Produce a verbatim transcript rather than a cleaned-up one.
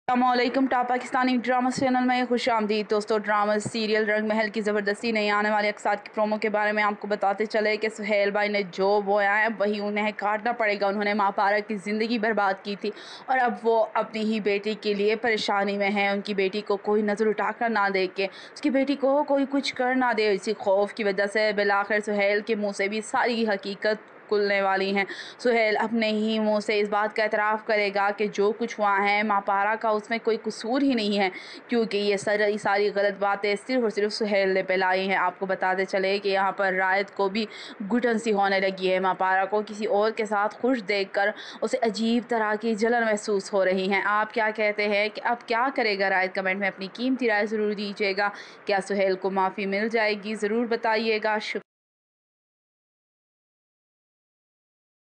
अस्सलामुअलैकुम top Pakistani drama channel में खुश आमदीद दोस्तों। ड्रामा सीरियल रंग महल की ज़बरदस्ती नहीं आने वाले अक्सार की प्रोमो के बारे में आपको बताते चले कि सुहेल भाई ने जो बोया है वही उन्हें काटना पड़ेगा। उन्होंने माँ पारा की ज़िंदगी बर्बाद की थी और अब वो अपनी ही बेटी के लिए परेशानी में है। उनकी बेटी को कोई नज़र उठाकर ना देख के, उसकी बेटी को कोई कुछ कर ना दे, इसी खौफ की वजह से बिलाखिर सुहेल के मुँह से भी सारी हकीकत खुलने वाली हैं। सुहेल अपने ही मुंह से इस बात का एतराफ़ करेगा कि जो कुछ हुआ है माँ पारा का उसमें कोई कसूर ही नहीं है, क्योंकि ये सारी सारी गलत बातें सिर्फ और सिर्फ सुहेल ने फैलाई हैं। आपको बताते चले कि यहाँ पर रायत को भी घुटन सी होने लगी है। माँ पारा को किसी और के साथ खुश देखकर उसे अजीब तरह की जलन महसूस हो रही है। आप क्या कहते हैं कि अब क्या करेगा रायत? कमेंट में अपनी कीमती राय ज़रूर दीजिएगा। क्या सुहेल को माफ़ी मिल जाएगी? ज़रूर बताइएगा। शुक्रिया।